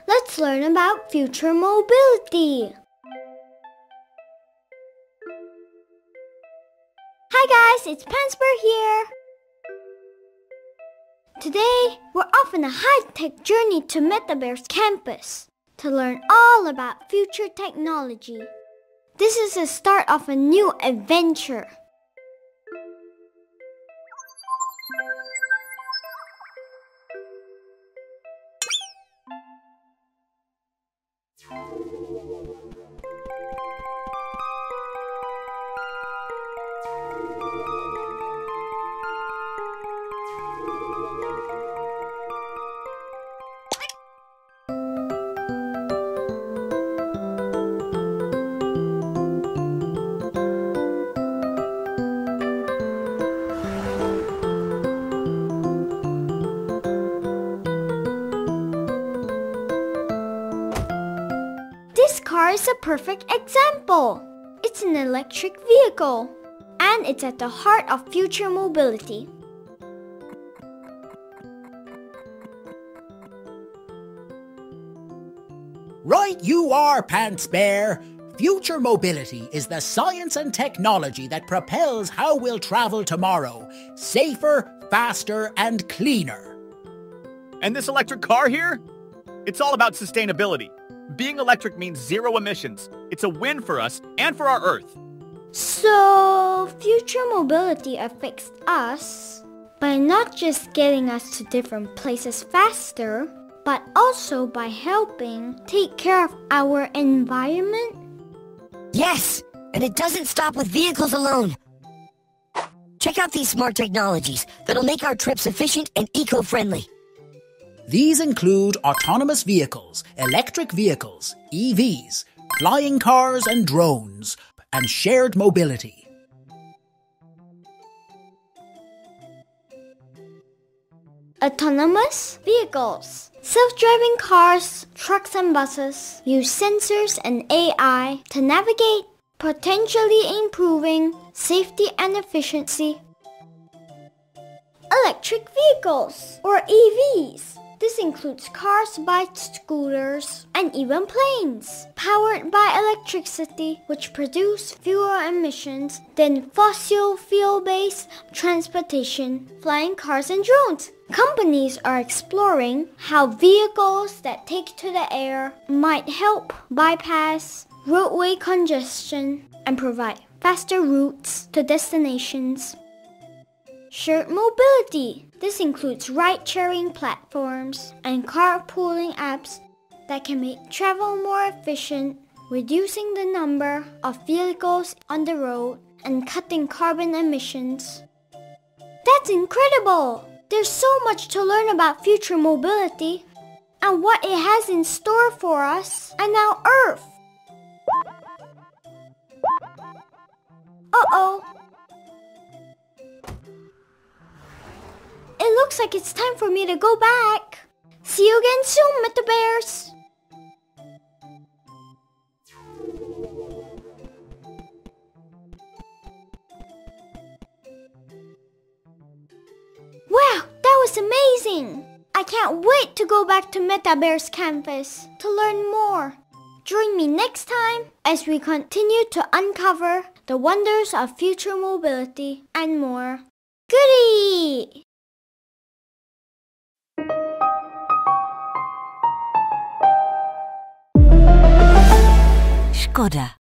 let's learn about future mobility. Hi guys, it's Pansper here. Today, we're off on a high-tech journey to Metaverse campus to learn all about future technology. This is the start of a new adventure. This car is a perfect example. It's an electric vehicle, and it's at the heart of future mobility. Right you are, Pants Bear. Future mobility is the science and technology that propels how we'll travel tomorrow. Safer, faster, and cleaner. And this electric car here? It's all about sustainability. Being electric means zero emissions. It's a win for us and for our Earth. So, future mobility affects us by not just getting us to different places faster, but also by helping take care of our environment? Yes, and it doesn't stop with vehicles alone. Check out these smart technologies that'll make our trips efficient and eco-friendly. These include autonomous vehicles, electric vehicles, EVs, flying cars and drones, and shared mobility. Autonomous vehicles. Self-driving cars, trucks and buses use sensors and AI to navigate, potentially improving safety and efficiency. Electric vehicles, or EVs. This includes cars, bikes, scooters, and even planes, powered by electricity, which produce fewer emissions than fossil fuel-based transportation, flying cars, and drones. Companies are exploring how vehicles that take to the air might help bypass roadway congestion and provide faster routes to destinations. Shared mobility. This includes ride-sharing platforms and carpooling apps that can make travel more efficient, reducing the number of vehicles on the road and cutting carbon emissions. That's incredible! There's so much to learn about future mobility and what it has in store for us and our Earth. Uh-oh. It looks like it's time for me to go back. See you again soon, Meta Bears. Wow, that was amazing. I can't wait to go back to Meta Bears campus to learn more. Join me next time as we continue to uncover the wonders of future mobility and more. Goodie! Škoda.